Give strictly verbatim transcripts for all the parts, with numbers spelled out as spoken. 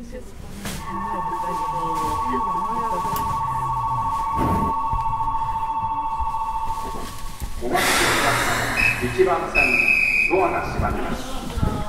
お待ちください。いちばん線ドアが閉まります。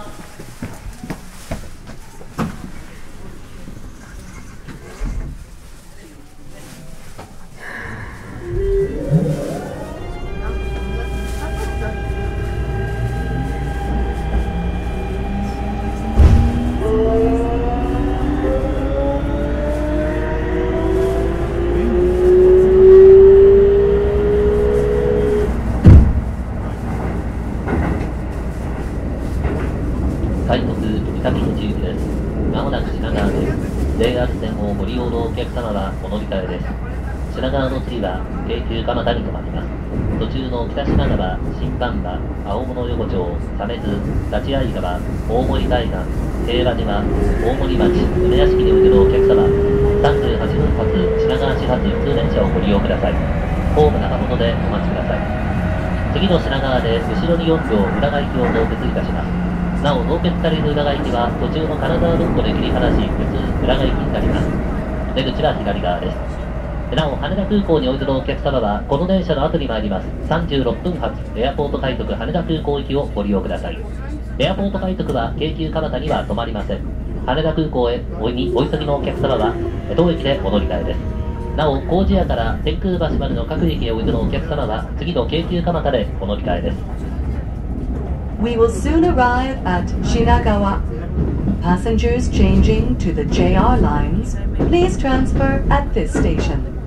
快特三崎口行きです。まもなく品川です。ジェイアール 線をご利用のお客様はお乗り換えです。品川の次は京急蒲田に停まります。途中の北品川、新丹波、青物横丁、鮫洲、立会川、大森海岸、平和島、大森町、梅屋敷においてのお客様、さんじゅうはちふん発品川始発普通電車をご利用ください。ホーム中本でお待ちください。次の品川で後ろによん両裏側行きを凍結いたします。なお、凍結される裏側行きは途中の金沢文庫で切り離し、普通裏側行きになります。出口は左側です。なお、羽田空港においてのお客様は、この電車の後に参りますさんじゅうろっぷん発エアポート快特羽田空港行きをご利用ください。エアポート快特は京急蒲田には止まりません。羽田空港へおいお急ぎのお客様は、当駅でお乗り換えです。なお、工事屋から天空橋までの各駅へおいてのお客様は、次の京急蒲田でお乗り換えです。 We will soon arrive at Shinagawa. Passengers changing to the J R lines, please transfer at this station.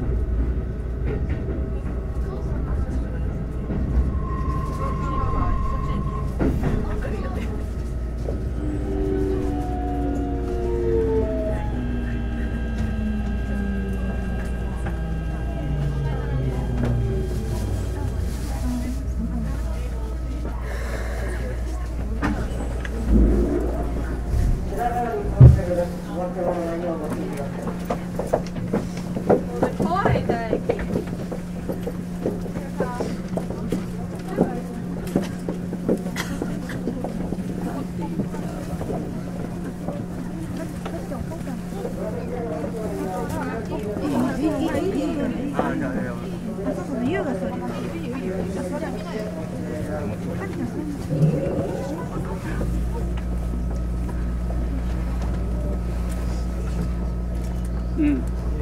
うん。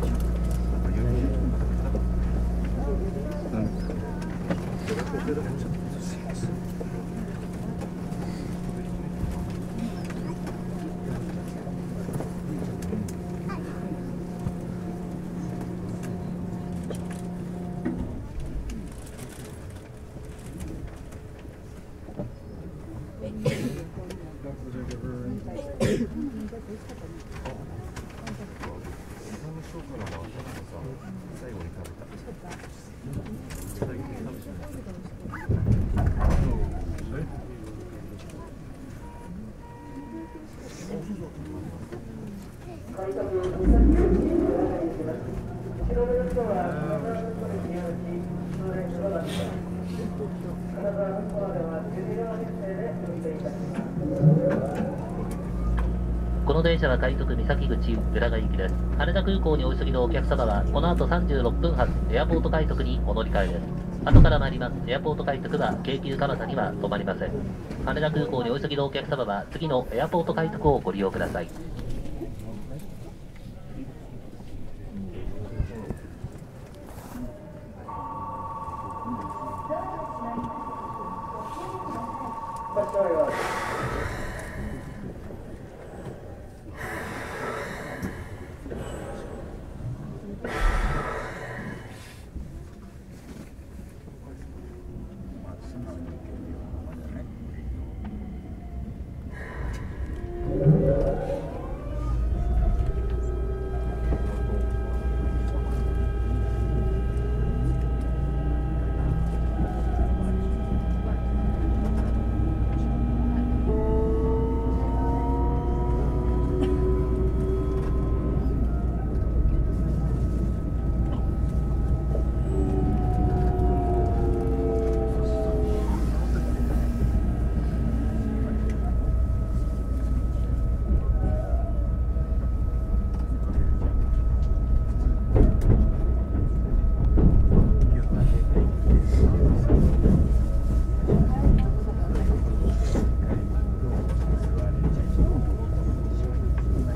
この電車は快特三崎口浦賀行きです。羽田空港にお急ぎのお客様は、この後さんじゅうろっぷん発エアポート快特にお乗り換えです。後から参りますエアポート快特は京急蒲田には止まりません。羽田空港にお急ぎのお客様は、次のエアポート快特をご利用ください。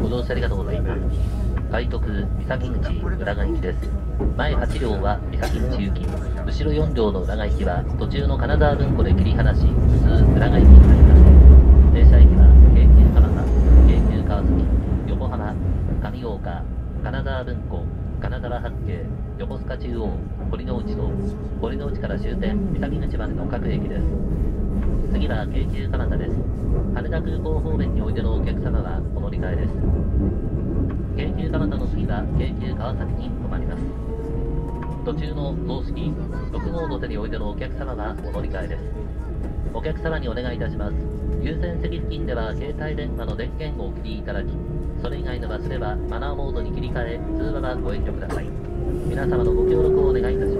ご乗車ありがとうございます。快特三崎口浦賀行きです。前はち両は三崎口行き、後ろよん両の浦賀行きは途中の金沢文庫で切り離し、普通浦賀行きになります。停車駅は京急蒲田、京急川崎、横浜、上大岡、金沢文庫、金沢八景、横須賀中央、堀之内と堀之内から終点三崎口までの各駅です。次は京急蒲田です。羽田空港方面においでのお客様はお乗り換えです。京急蒲田の次は京急川崎に停まります。途中の雑式ろく号の手においでのお客様はお乗り換えです。お客様にお願いいたします。優先席付近では携帯電話の電源をお切りいただき、それ以外の場所ではマナーモードに切り替え、通話はご遠慮ください。皆様のご協力をお願いいたします。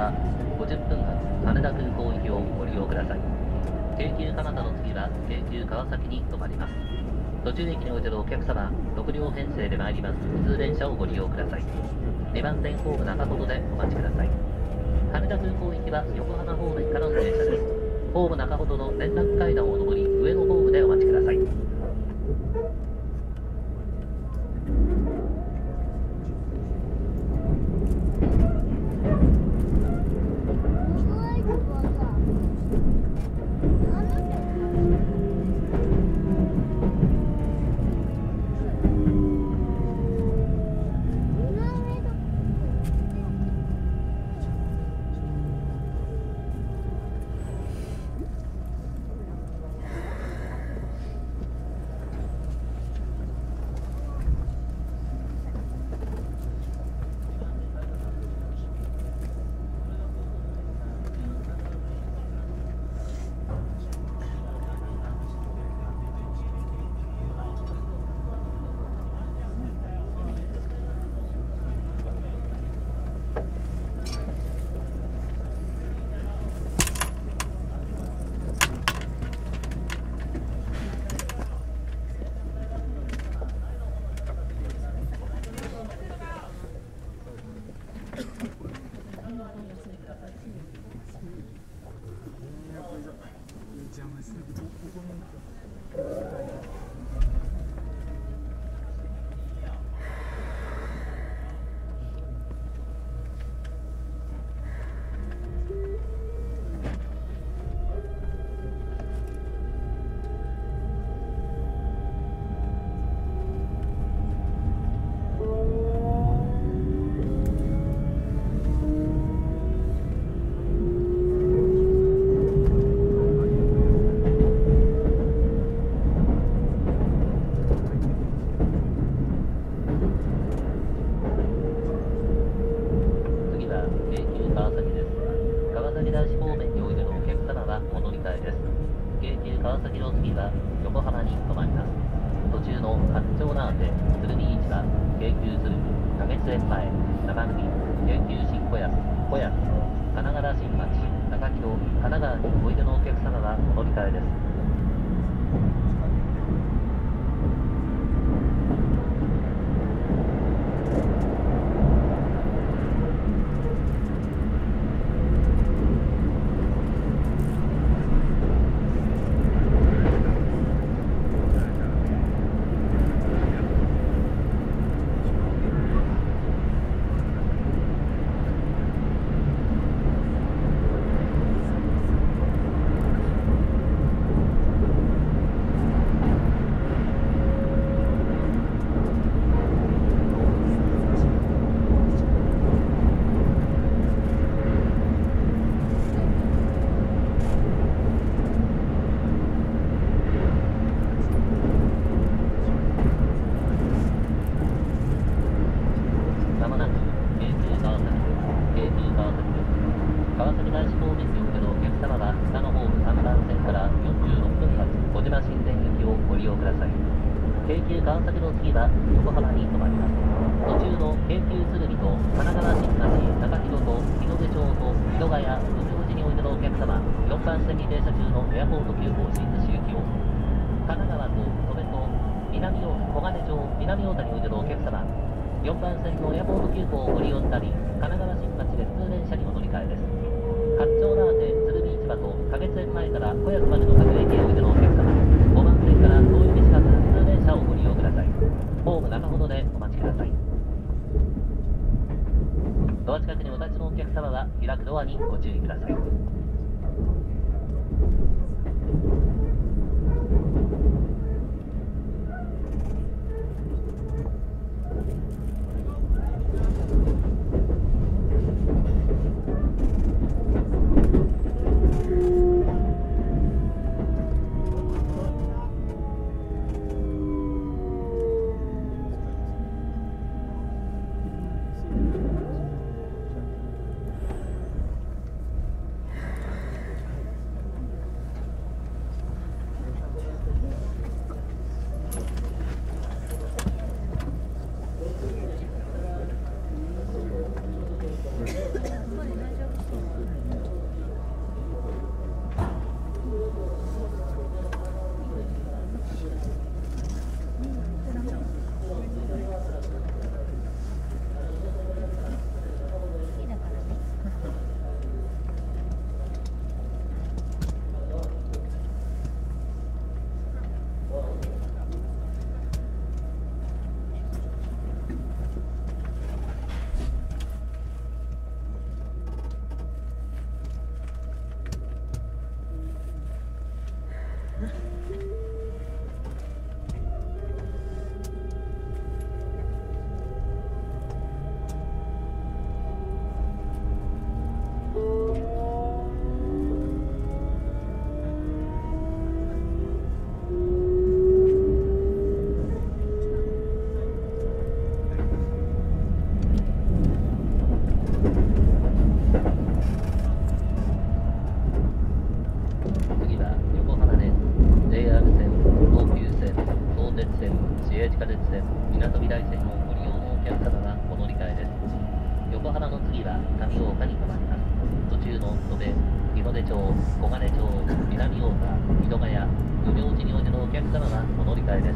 たごじゅっぷんかん羽田空港行きをご利用ください。京急蒲田の次は京急川崎に停まります。途中駅においてのお客様、ろく両編成で参ります普通電車をご利用ください。にばん線ホーム中ほどでお待ちください。羽田空港行きは横浜方面からの電車です。ホーム中ほどの連絡階段を上り、上のホームでお待ちください。 鉄線、市営地下鉄線、みなとみらい線をご利用のお客様はお乗り換えです。横浜の次は上大岡に停まります。途中の戸部、日の出町、小金町、南大岡、井戸ヶ谷、無料事業時のお客様はお乗り換えです。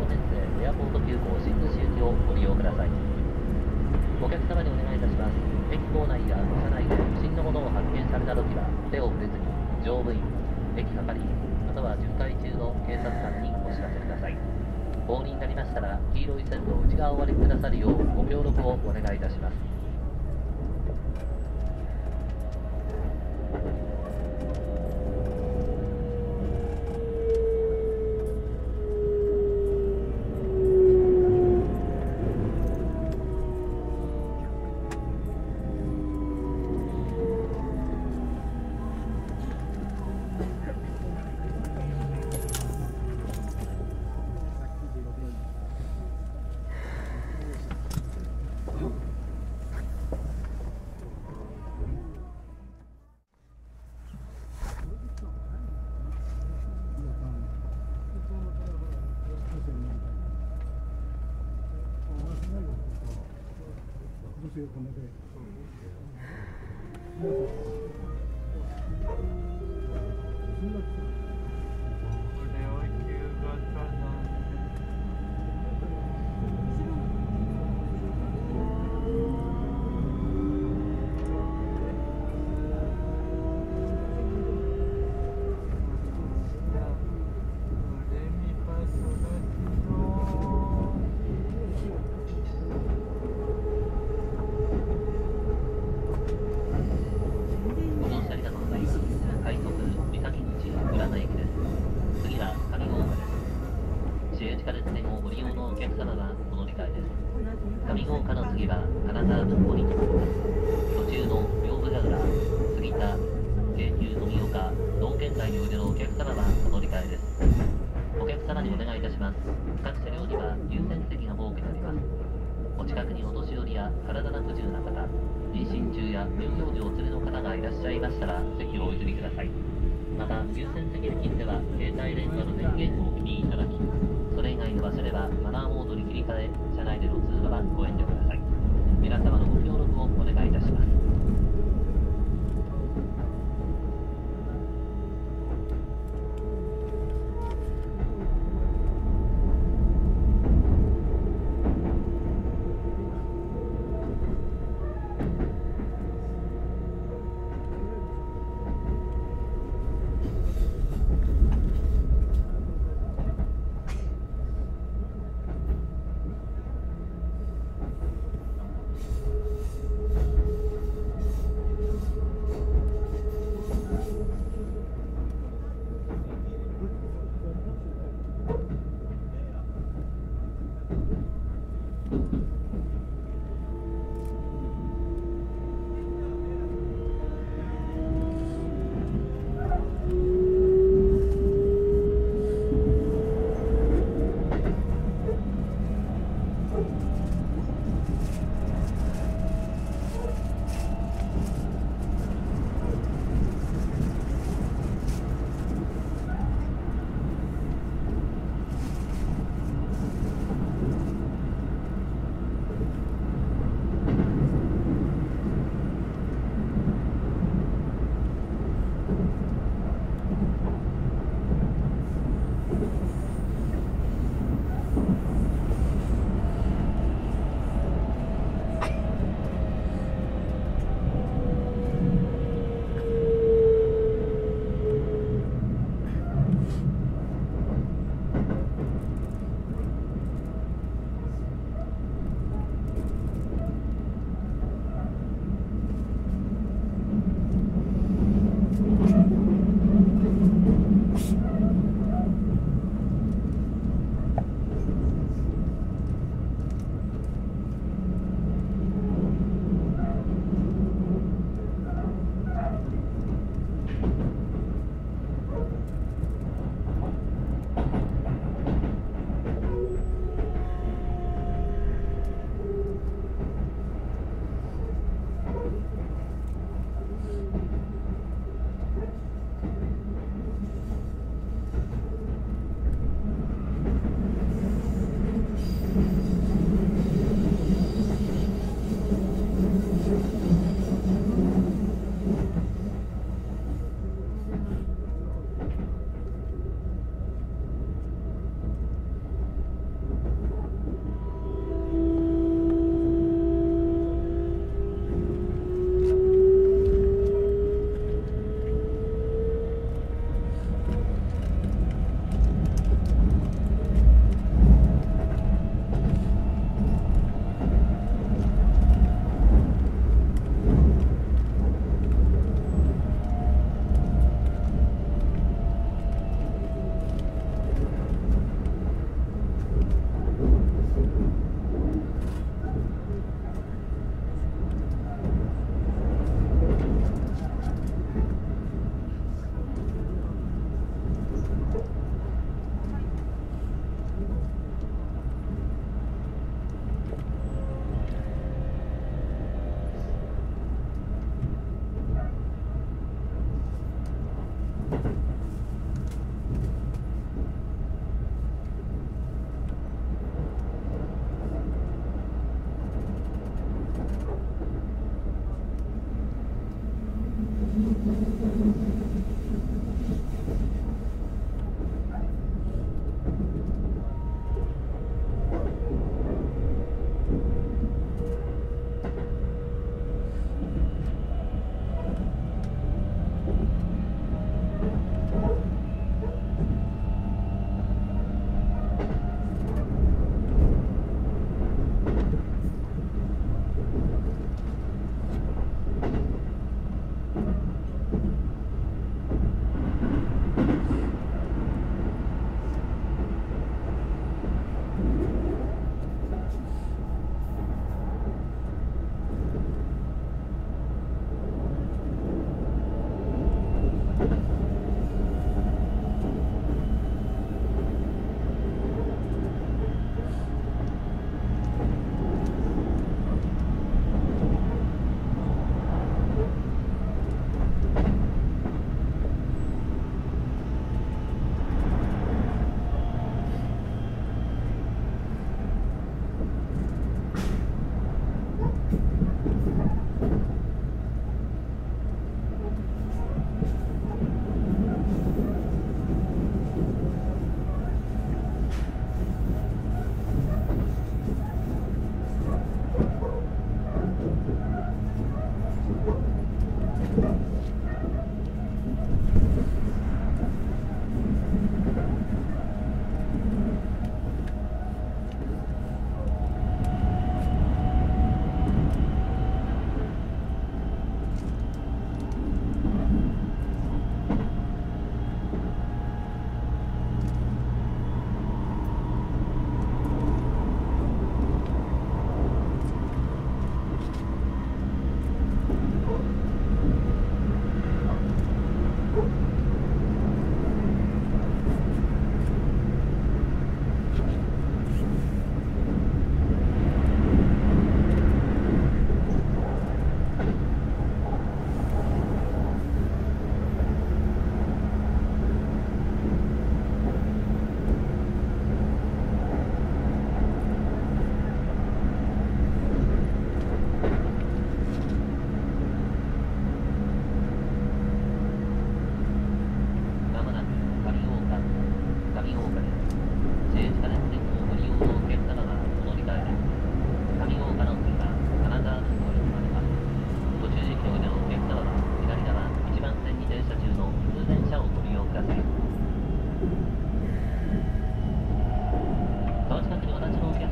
お客様にお願いいたします。 駅構内や車内で不審なものを発見されたときは手を触れずに乗務員、駅係員または巡回中の警察官にお知らせください。お降りになりましたら黄色い線路内側をお割りくださるようご協力をお願いいたします。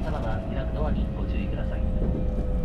様が開くドアにご注意ください。